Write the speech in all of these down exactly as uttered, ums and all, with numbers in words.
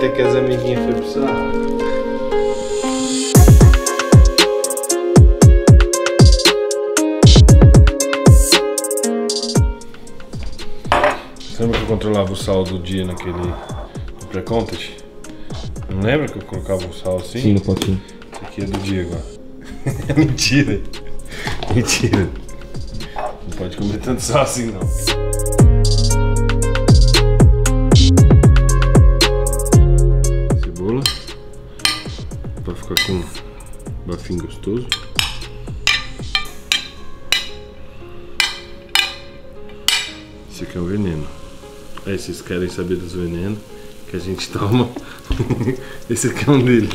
até que as amiguinhas foi pro saco. Lembra que eu controlava o sal do dia naquele no pré-contest? Não lembra que eu colocava o sal assim? Sim, no potinho. Esse aqui é do dia agora. Mentira. Mentira. Não pode comer tanto sal assim não. Cebola. Pra ficar com um bafinho gostoso. Esse aqui é o veneno. Aí vocês querem saber dos venenos que a gente toma. Esse aqui é um deles.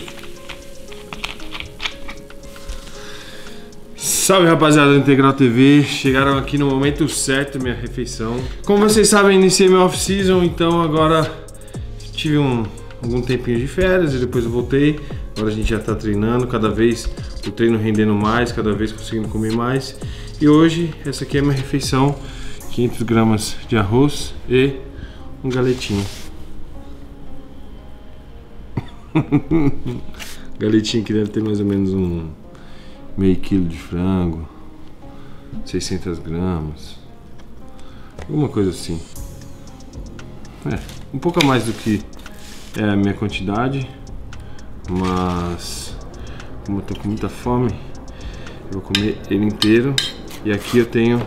Salve rapaziada do Integral T V, chegaram aqui no momento certo minha refeição. Como vocês sabem, iniciei meu off-season, então agora tive um, algum tempinho de férias e depois eu voltei. Agora a gente já tá treinando, cada vez o treino rendendo mais, cada vez conseguindo comer mais. E hoje essa aqui é a minha refeição, quinhentas gramas de arroz e um galetinho. Galetinho que deve ter mais ou menos um meio quilo de frango, seiscentas gramas, alguma coisa assim. É, um pouco a mais do que é a minha quantidade, mas como eu tô com muita fome, eu vou comer ele inteiro. E aqui eu tenho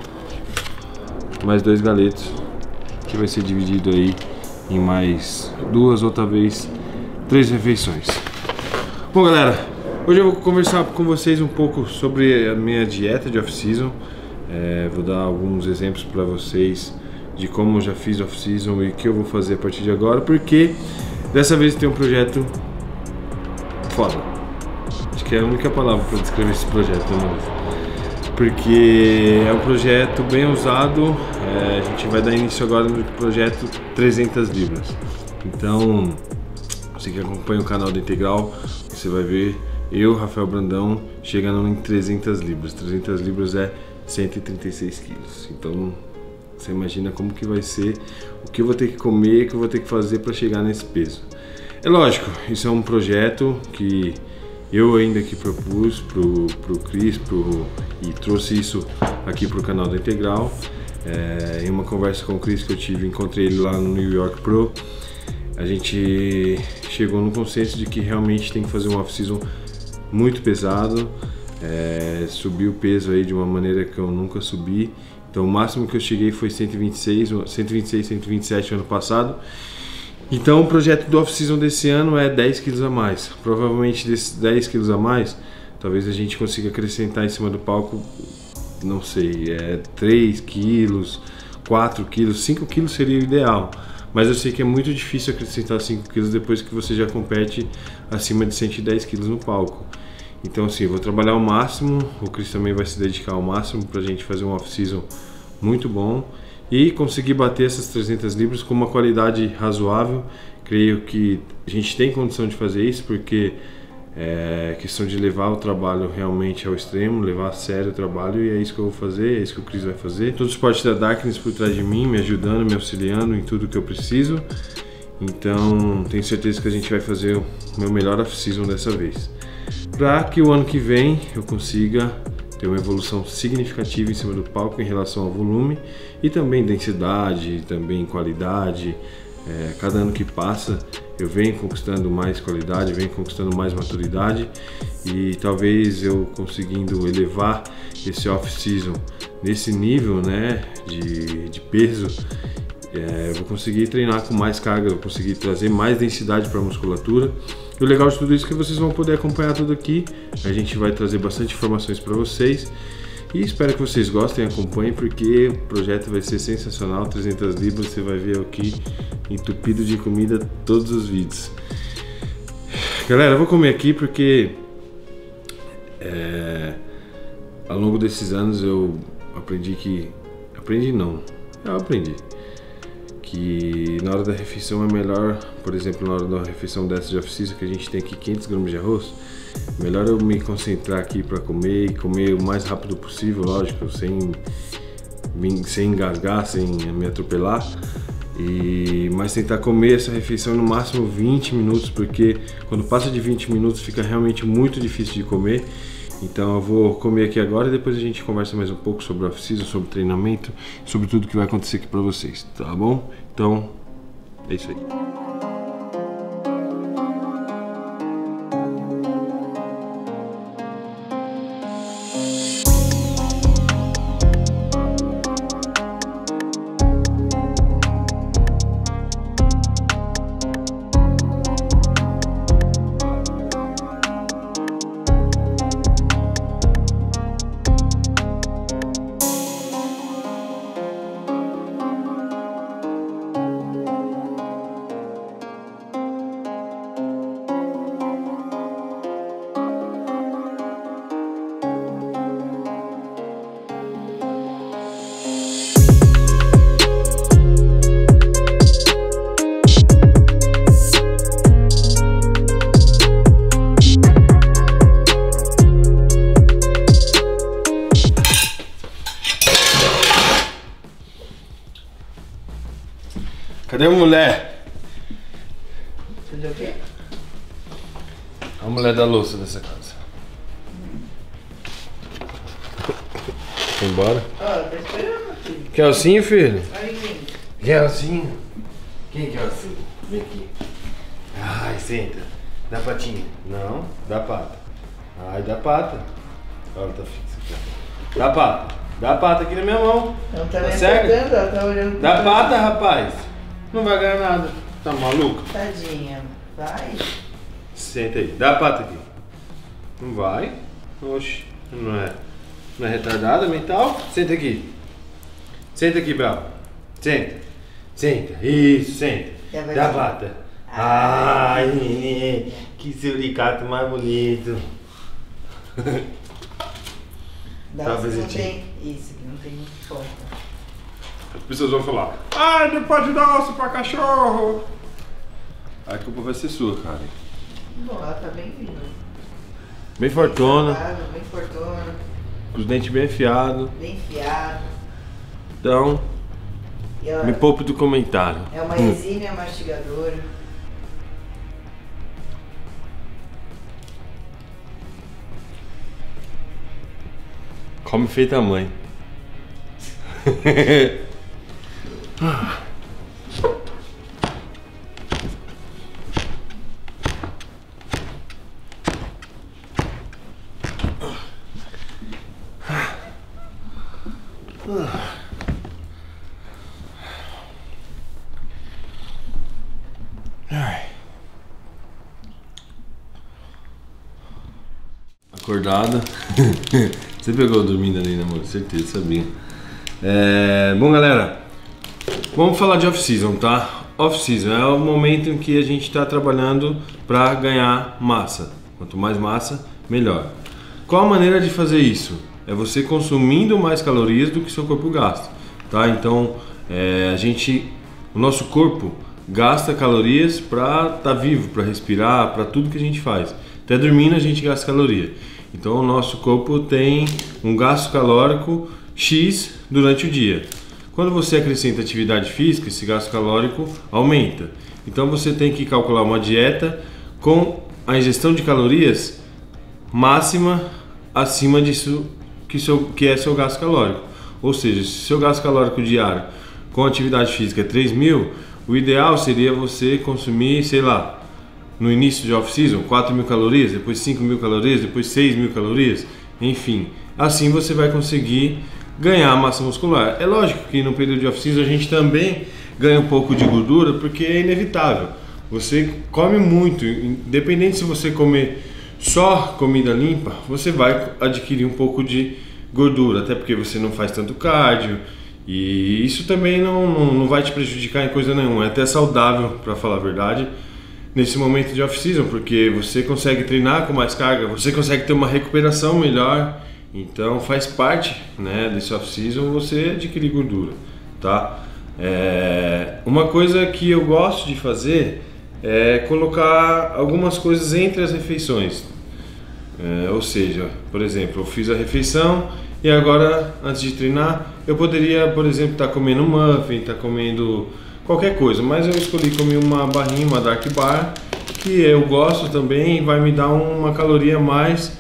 mais dois galetos, que vai ser dividido aí em mais duas ou talvez três refeições. Bom galera, hoje eu vou conversar com vocês um pouco sobre a minha dieta de off-season. É, vou dar alguns exemplos para vocês de como eu já fiz off-season e o que eu vou fazer a partir de agora, porque dessa vez tem um projeto foda. Acho que é a única palavra para descrever esse projeto, né? Porque é um projeto bem ousado. É, a gente vai dar início agora no projeto trezentas libras. Então, você que acompanha o canal do Integral, você vai ver eu, Rafael Brandão, chegando em trezentas libras. trezentas libras é cento e trinta e seis quilos. Então, você imagina como que vai ser, o que eu vou ter que comer, o que eu vou ter que fazer para chegar nesse peso. É lógico, isso é um projeto que eu ainda que propus pro, pro Cris pro, e trouxe isso aqui pro canal do Integral. É, em uma conversa com o Cris que eu tive, encontrei ele lá no New York Pro, a gente chegou no consenso de que realmente tem que fazer um off-season muito pesado, é, subir o peso aí de uma maneira que eu nunca subi. Então o máximo que eu cheguei foi cento e vinte e seis, cento e vinte e seis, cento e vinte e sete ano passado. Então o projeto do off-season desse ano é dez quilos a mais. Provavelmente desses dez quilos a mais, talvez a gente consiga acrescentar em cima do palco, não sei, é três quilos, quatro quilos, cinco quilos seria o ideal. Mas eu sei que é muito difícil acrescentar cinco quilos depois que você já compete acima de cento e dez quilos no palco. Então assim, eu vou trabalhar ao máximo, o Cris também vai se dedicar ao máximo pra gente fazer um off-season muito bom e conseguir bater essas trezentas libras com uma qualidade razoável. Creio que a gente tem condição de fazer isso, porque é questão de levar o trabalho realmente ao extremo, levar a sério o trabalho, e é isso que eu vou fazer, é isso que o Cris vai fazer. Todo o suporte da Darkness por trás de mim, me ajudando, me auxiliando em tudo que eu preciso. Então tenho certeza que a gente vai fazer o meu melhor off-season dessa vez, para que o ano que vem eu consiga ter uma evolução significativa em cima do palco em relação ao volume e também densidade, também qualidade. É, cada ano que passa eu venho conquistando mais qualidade, venho conquistando mais maturidade, e talvez eu conseguindo elevar esse off-season nesse nível, né, de, de peso, é, eu vou conseguir treinar com mais carga, eu vou conseguir trazer mais densidade para a musculatura. E o legal de tudo isso é que vocês vão poder acompanhar tudo aqui. A gente vai trazer bastante informações para vocês e espero que vocês gostem, acompanhem, porque o projeto vai ser sensacional. Trezentas libras, você vai ver aqui entupido de comida todos os vídeos. Galera, eu vou comer aqui porque é, ao longo desses anos eu aprendi que... Aprendi não, eu aprendi que na hora da refeição é melhor, por exemplo, na hora da refeição dessa de off-season, que a gente tem aqui quinhentas gramas de arroz, melhor eu me concentrar aqui para comer e comer o mais rápido possível, lógico, sem, sem engasgar, sem me atropelar, E, mas tentar comer essa refeição no máximo vinte minutos, porque quando passa de vinte minutos fica realmente muito difícil de comer. Então eu vou comer aqui agora e depois a gente conversa mais um pouco sobre o off-season, sobre treinamento, sobre tudo que vai acontecer aqui pra vocês, tá bom? Então, é isso aí. Cadê a mulher? Fazer o quê? A mulher da louça dessa casa. Foi embora? Ó, tá esperando, filho. Quer alcinho, filho? Aí, vem. Quer alcinho? Quem quer alcinho? Vem aqui. Ai, senta. Dá patinha. Não, dá pata. Ai, dá pata. Olha, tá fixa aqui. Dá pata. Dá pata aqui na minha mão. Não tá Tá nem certo? pegando, ela tá olhando. Dá pata, rapaz. Não vai ganhar nada. Tá maluco? Tadinha. Vai. Senta aí. Dá a pata aqui. Não vai. Oxe, não é, não é retardada mental? Senta aqui. Senta aqui, Bel. Senta. Senta. Isso, senta. Já vai Dá a ver. pata. Ai, que suricato mais bonito. Dá Tá, os que não Bezitinho. tem. Isso, que não tem muito forte. As pessoas vão falar: ai, não pode dar osso pra cachorro. A culpa vai ser sua, cara. Bom, ela tá bem viva. Bem fortona, Saudável, bem fortona, com os dentes bem afiados. bem fiada. Então, E ela me poupe do comentário. é uma Hum. exímia mastigadora. Come feita a mãe. Acordada. Você pegou dormindo ali, né, amor? Certeza, sabia. É... Bom, galera, vamos falar de off-season, tá? Off-season é o momento em que a gente está trabalhando para ganhar massa. Quanto mais massa, melhor. Qual a maneira de fazer isso? É você consumindo mais calorias do que seu corpo gasta, tá? Então, é, a gente, o nosso corpo gasta calorias para estar vivo, para respirar, para tudo que a gente faz. Até dormindo a gente gasta caloria. Então o nosso corpo tem um gasto calórico X durante o dia. Quando você acrescenta atividade física, esse gasto calórico aumenta. Então você tem que calcular uma dieta com a ingestão de calorias máxima acima disso que, seu, que é seu gasto calórico. Ou seja, se seu gasto calórico diário com atividade física é três mil, o ideal seria você consumir, sei lá, no início de off-season, quatro mil calorias, depois cinco mil calorias, depois seis mil calorias, enfim. Assim você vai conseguir ganhar massa muscular. É lógico que no período de off-season a gente também ganha um pouco de gordura, porque é inevitável. Você come muito, independente se você comer só comida limpa, você vai adquirir um pouco de gordura, até porque você não faz tanto cardio, e isso também não, não, não vai te prejudicar em coisa nenhuma. É até saudável, para falar a verdade, nesse momento de off-season, porque você consegue treinar com mais carga, você consegue ter uma recuperação melhor, então faz parte, né, desse off-season você adquirir gordura, tá? É, uma coisa que eu gosto de fazer é colocar algumas coisas entre as refeições, é, ou seja, por exemplo, eu fiz a refeição e agora, antes de treinar, eu poderia, por exemplo, estar comendo muffin, estar comendo qualquer coisa, mas eu escolhi comer uma barrinha, uma Dark Bar, que eu gosto também, vai me dar uma caloria a mais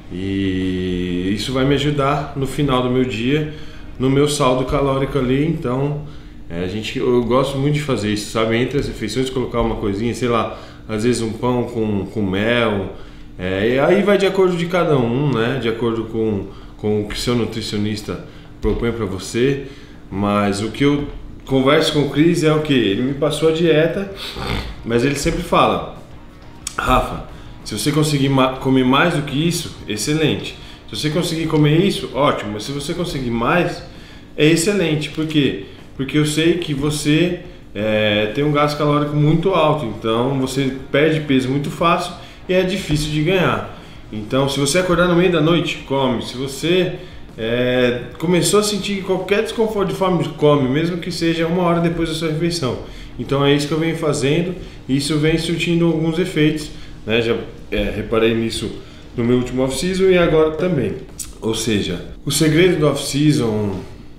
e isso vai me ajudar no final do meu dia, no meu saldo calórico ali. Então é, a gente, eu gosto muito de fazer isso, sabe, entre as refeições colocar uma coisinha, sei lá, às vezes um pão com, com mel, é, e aí vai de acordo de cada um, né, de acordo com, com o que seu nutricionista propõe para você. Mas o que eu converso com o Cris é o que? Ele me passou a dieta, mas ele sempre fala: Rafa, se você conseguir ma- comer mais do que isso, excelente. Se você conseguir comer isso, ótimo. Mas se você conseguir mais, é excelente. Por quê? Porque eu sei que você é, tem um gasto calórico muito alto, então você perde peso muito fácil e é difícil de ganhar. Então, se você acordar no meio da noite, come. Se você é, começou a sentir qualquer desconforto de fome, come, mesmo que seja uma hora depois da sua refeição. Então é isso que eu venho fazendo e isso vem surtindo alguns efeitos, né? Já é, reparei nisso no meu último off-season e agora também. Ou seja, o segredo do off-season,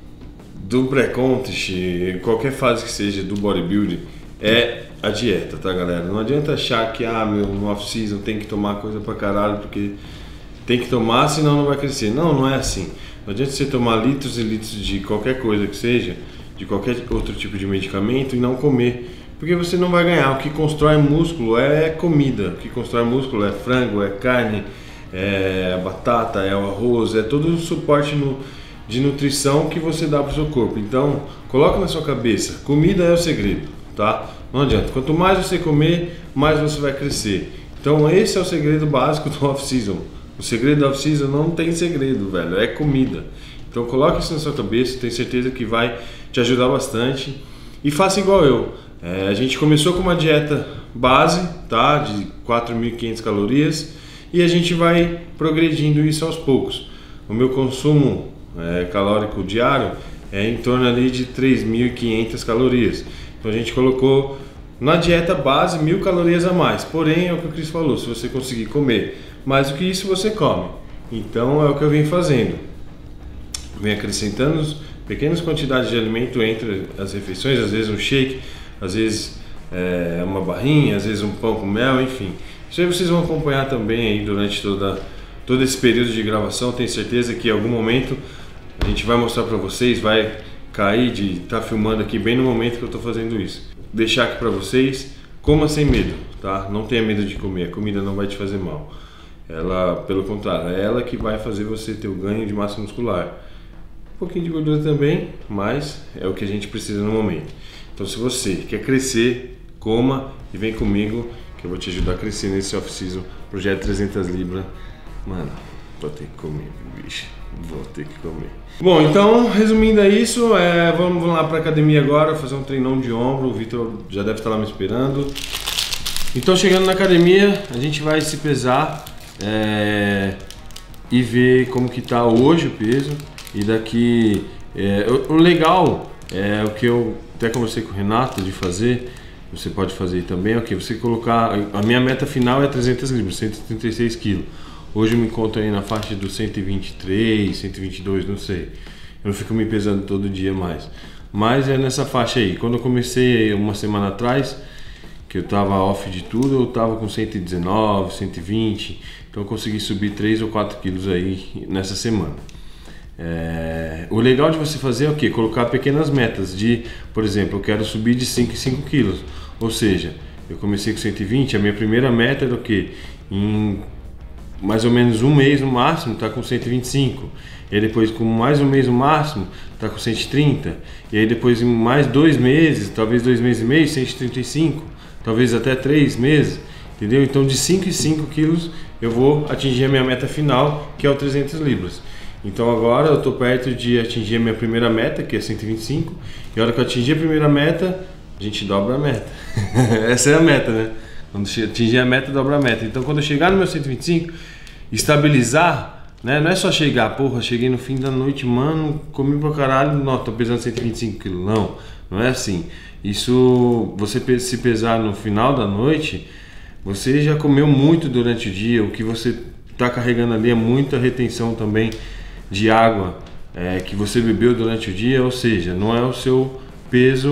do pré-contest, qualquer fase que seja do bodybuilding, é a dieta, tá, galera? Não adianta achar que ah, meu, no off-season tem que tomar coisa pra caralho porque tem que tomar, senão não vai crescer. Não, não é assim. Não adianta você tomar litros e litros de qualquer coisa que seja, de qualquer outro tipo de medicamento e não comer, porque você não vai ganhar. O que constrói músculo é comida, o que constrói músculo é frango, é carne, é a batata, é o arroz, é todo o suporte no, de nutrição que você dá para o seu corpo. Então, coloca na sua cabeça, comida é o segredo, tá? Não adianta, quanto mais você comer, mais você vai crescer. Então esse é o segredo básico do off-season. O segredo do off-season não tem segredo, velho, é comida. Então coloque isso na sua cabeça, tenho certeza que vai te ajudar bastante. E faça igual eu. É, a gente começou com uma dieta base, tá, de quatro mil e quinhentas calorias, e a gente vai progredindo isso aos poucos. O meu consumo é, calórico diário é em torno ali de três mil e quinhentas calorias. Então a gente colocou na dieta base mil calorias a mais. Porém, é o que o Cris falou, se você conseguir comer mais do que isso, você come. Então é o que eu venho fazendo. Venho acrescentando pequenas quantidades de alimento entre as refeições, às vezes um shake, às vezes é, uma barrinha, às vezes um pão com mel, enfim. Isso aí vocês vão acompanhar também aí durante toda, todo esse período de gravação. Tenho certeza que em algum momento a gente vai mostrar para vocês, vai cair de estar tá filmando aqui bem no momento que eu estou fazendo isso. Deixar aqui para vocês, coma sem medo, tá? Não tenha medo de comer, a comida não vai te fazer mal. Ela, pelo contrário, é ela que vai fazer você ter o ganho de massa muscular. Um pouquinho de gordura também, mas é o que a gente precisa no momento. Então se você quer crescer, coma e vem comigo que eu vou te ajudar a crescer nesse off-season, projeto trezentas libras. Mano, vou ter que comer, bicho, vou ter que comer. Bom, então, resumindo é isso, é, vamos, vamos lá pra academia agora, fazer um treinão de ombro, o Vitor já deve estar lá me esperando. Então chegando na academia, a gente vai se pesar é, e ver como que tá hoje o peso. E daqui, é, o, o legal é o que eu até conversei com o Renato de fazer, você pode fazer também, ok, você colocar, a minha meta final é trezentas libras, cento e trinta e seis quilos. Hoje eu me encontro aí na faixa dos cento e vinte e três, cento e vinte e dois, não sei. Eu não fico me pesando todo dia mais. Mas é nessa faixa aí. Quando eu comecei uma semana atrás, que eu tava off de tudo, eu tava com cento e dezenove, cento e vinte. Então eu consegui subir três ou quatro quilos aí nessa semana. É... O legal de você fazer é o quê? Colocar pequenas metas de, por exemplo, eu quero subir de cinco em cinco quilos. Ou seja, eu comecei com cento e vinte, a minha primeira meta era o quê? Em mais ou menos um mês no máximo, tá com cento e vinte e cinco. E aí depois com mais um mês no máximo, tá com cento e trinta. E aí depois em mais dois meses, talvez dois meses e meio, cento e trinta e cinco. Talvez até três meses, entendeu? Então de cinco em cinco quilos eu vou atingir a minha meta final, que é o trezentas libras. Então agora eu tô perto de atingir a minha primeira meta, que é cento e vinte e cinco. E a hora que eu atingir a primeira meta, a gente dobra a meta. Essa é a meta, né? Quando atingir a meta, dobra a meta. Então quando eu chegar no meu cento e vinte e cinco, estabilizar, né? Não é só chegar, porra, cheguei no fim da noite, mano, comi pra caralho, não, tô pesando cento e vinte e cinco quilos. Não, não é assim. Isso, você se pesar no final da noite, você já comeu muito durante o dia. O que você tá carregando ali é muita retenção também de água é, que você bebeu durante o dia. Ou seja, não é o seu peso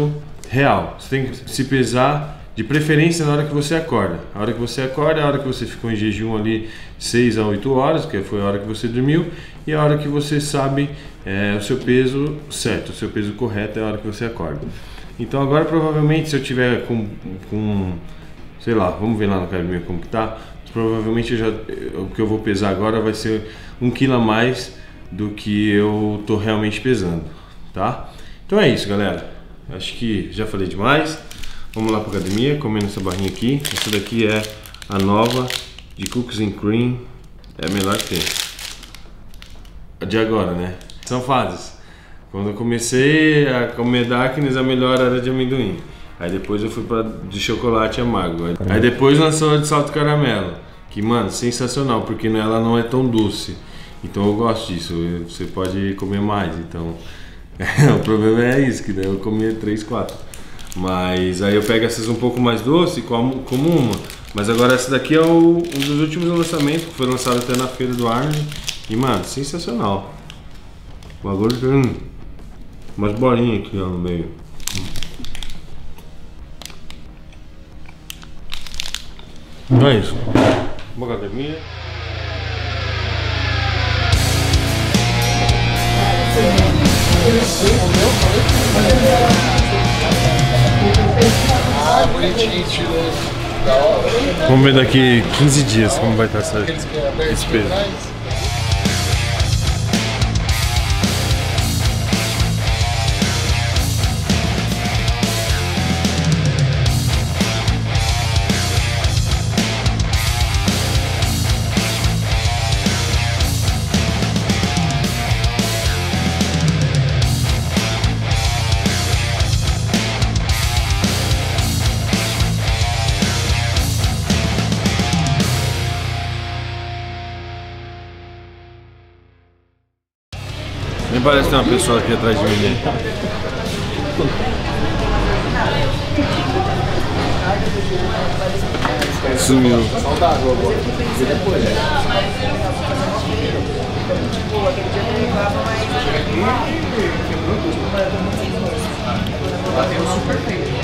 real. Você tem que se pesar de preferência na hora que você acorda. A hora que você acorda é a hora que você ficou em jejum ali seis a oito horas, que foi a hora que você dormiu, e a hora que você sabe é, o seu peso certo, o seu peso correto é a hora que você acorda. Então agora provavelmente se eu tiver com, com sei lá, vamos ver lá na academia como que tá, provavelmente eu já, o que eu vou pesar agora vai ser um quilo a mais do que eu tô realmente pesando, tá? Então é isso, galera. Acho que já falei demais. Vamos lá pra academia, comendo essa barrinha aqui. Essa daqui é a nova de Cookies and Cream. É a melhor que tem. A de agora, né? São fases. Quando eu comecei a comer Darkness, a melhor era de amendoim. Aí depois eu fui pra de chocolate amargo. Aí depois lançou a de salto caramelo. Que, mano, sensacional, porque ela não é tão doce. Então eu gosto disso. Você pode comer mais, então... o problema é isso, que daí eu comia três, quatro. Mas aí eu pego essas um pouco mais doce e como, como uma. Mas agora essa daqui é o, um dos últimos lançamentos, que foi lançado até na feira do Arnold. E, mano, sensacional. O bagulho tem umas bolinhas aqui, ó, no meio. Então é isso. Uma academia. Ah, bonitinho, estiloso. Da hora. Vamos ver daqui quinze dias como vai estar essa, esse peso. Nem parece ter uma pessoa aqui atrás de mim, né? Sumiu. Saudável agora. E depois? Bateu super feio.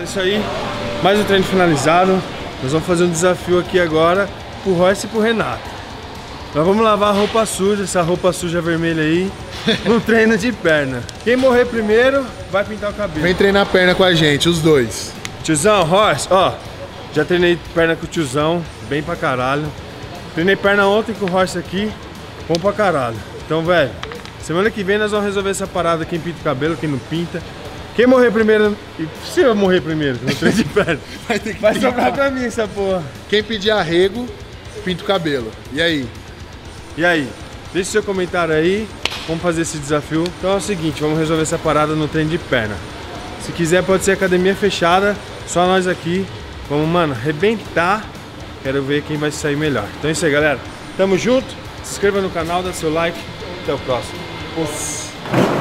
isso aí. Mais um treino finalizado. Nós vamos fazer um desafio aqui agora pro Royce e pro Renato. Nós vamos lavar a roupa suja, essa roupa suja vermelha aí, no treino de perna. Quem morrer primeiro vai pintar o cabelo. Vem treinar perna com a gente, os dois. Tiozão, Royce, ó, já treinei perna com o tiozão, bem pra caralho. Treinei perna ontem com o Royce aqui, bom pra caralho. Então, velho, semana que vem nós vamos resolver essa parada, quem pinta o cabelo, quem não pinta. Quem morrer primeiro, e se eu morrer primeiro no treino de perna, Vai ter que vai pintar. sobrar pra mim essa porra. Quem pedir arrego, pinta o cabelo. E aí? E aí, deixe seu comentário aí, vamos fazer esse desafio. Então é o seguinte, vamos resolver essa parada no treino de perna. Se quiser pode ser academia fechada, só nós aqui. Vamos, mano, arrebentar. Quero ver quem vai sair melhor. Então é isso aí, galera. Tamo junto, se inscreva no canal, dá seu like. Até o próximo. Os...